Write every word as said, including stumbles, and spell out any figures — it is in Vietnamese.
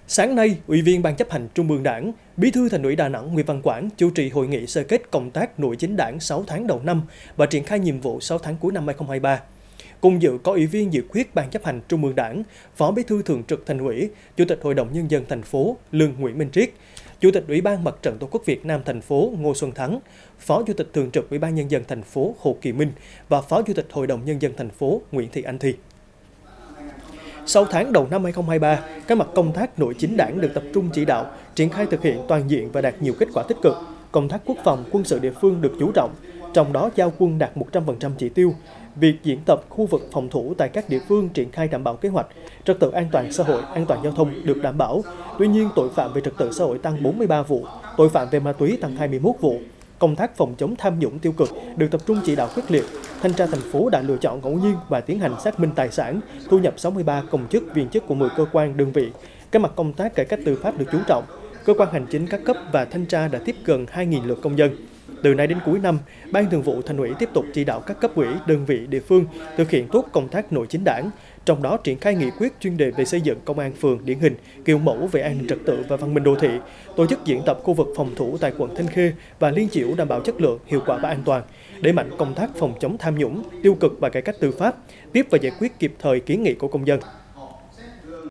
Sáng nay, Ủy viên Ban chấp hành Trung ương Đảng, Bí thư Thành ủy Đà Nẵng Nguyễn Văn Quảng chủ trì hội nghị sơ kết công tác nội chính Đảng sáu tháng đầu năm và triển khai nhiệm vụ sáu tháng cuối năm hai không hai ba. Cùng dự có Ủy viên dự khuyết Ban chấp hành Trung ương Đảng, Phó Bí thư Thường trực Thành ủy, Chủ tịch Hội đồng Nhân dân thành phố Lương Nguyễn Minh Triết, Chủ tịch Ủy ban Mặt trận Tổ quốc Việt Nam thành phố Ngô Xuân Thắng, Phó Chủ tịch Thường trực Ủy ban Nhân dân thành phố Hồ Kỳ Minh và Phó Chủ tịch Hội đồng Nhân dân thành phố Nguyễn Thị Anh Thi. Sau tháng đầu năm hai không hai ba, các mặt công tác nội chính Đảng được tập trung chỉ đạo, triển khai thực hiện toàn diện và đạt nhiều kết quả tích cực. Công tác quốc phòng, quân sự địa phương được chú trọng, trong đó giao quân đạt một trăm phần trăm chỉ tiêu. Việc diễn tập khu vực phòng thủ tại các địa phương triển khai đảm bảo kế hoạch, trật tự an toàn xã hội, an toàn giao thông được đảm bảo. Tuy nhiên, tội phạm về trật tự xã hội tăng bốn mươi ba vụ, tội phạm về ma túy tăng hai mươi mốt vụ. Công tác phòng chống tham nhũng tiêu cực được tập trung chỉ đạo quyết liệt. Thanh tra thành phố đã lựa chọn ngẫu nhiên và tiến hành xác minh tài sản, thu nhập sáu mươi ba công chức viên chức của mười cơ quan đơn vị. Các mặt công tác cải cách tư pháp được chú trọng. Cơ quan hành chính các cấp và thanh tra đã tiếp gần hai nghìn lượt công dân. Từ nay đến cuối năm, Ban Thường vụ Thành ủy tiếp tục chỉ đạo các cấp ủy, đơn vị, địa phương thực hiện tốt công tác nội chính Đảng, trong đó triển khai nghị quyết chuyên đề về xây dựng công an phường điển hình, kiểu mẫu về an ninh trật tự và văn minh đô thị, tổ chức diễn tập khu vực phòng thủ tại quận Thanh Khê và Liên Chiểu đảm bảo chất lượng, hiệu quả và an toàn, đẩy mạnh công tác phòng chống tham nhũng, tiêu cực và cải cách tư pháp, tiếp và giải quyết kịp thời kiến nghị của công dân.